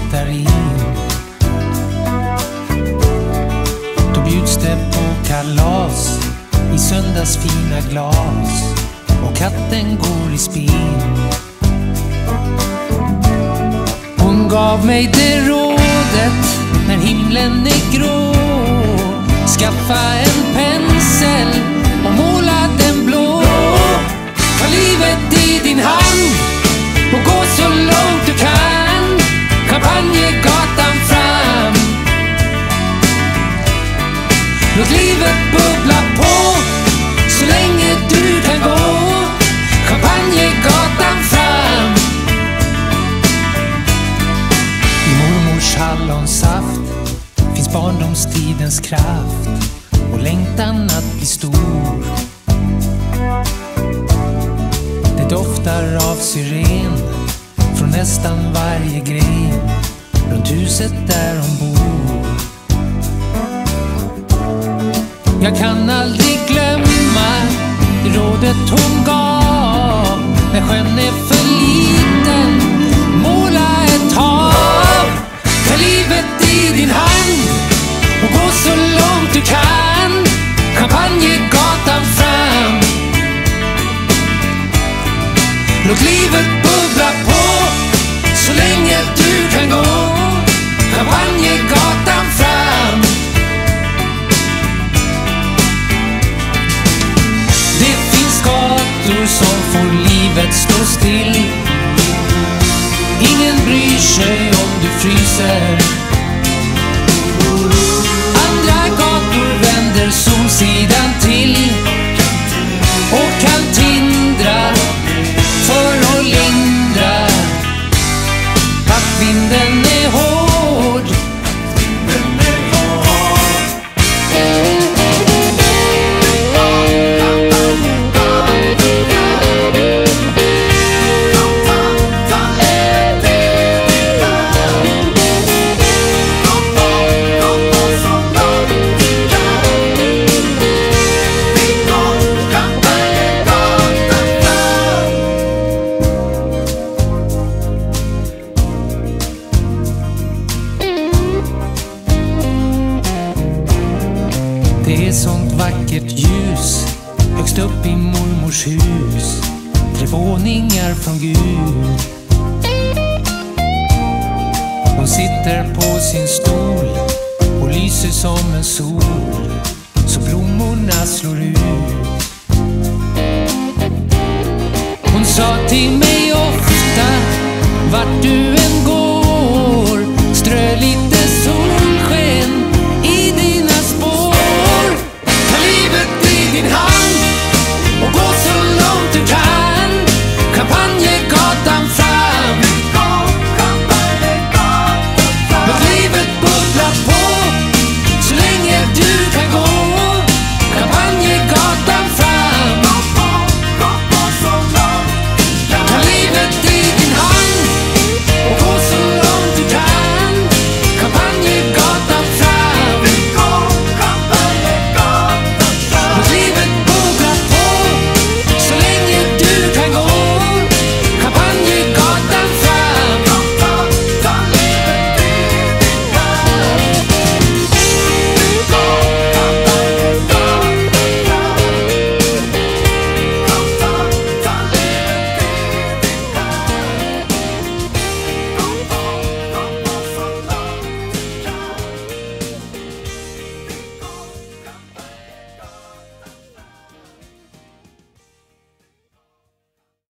tittar in. Då bjuds det på kalas i söndags fina glas och katten går i spinn. Hon gav mig det rådet när himlen är grå: skaffa en pensel och måla den blå. Ta livet i din hand och gå så långt du kan. Champagnegatan fram. Låt livet bubbla på så länge du kan gå. Champagnegatan fram. I mormors hallonsaft finns barndomstidens kraft och längtan att bli stor. Det doftar av syren från nästan varje gren runt huset där hon bor. Jag kan aldrig glömma det rådet hon gav: när sjön är för liten, måla ett hav. Ta livet i din hand och gå så långt du kan. Champagnegatan fram. Låt livet bubbla på så länge du kan gå. Champagnegatan fram. Det finns gator som får livet stå still. Ingen bryr sig om du fryser. Andra gator vänder solsidan till och kan tindra för att lindra att vinden är hård. Det är sånt vackert ljus högst upp i mormors hus. 3 våningar från Gud. Hon sitter på sin stol och lyser som en sol så blommorna slår ut. Hon sa till mig ofta: vart du än går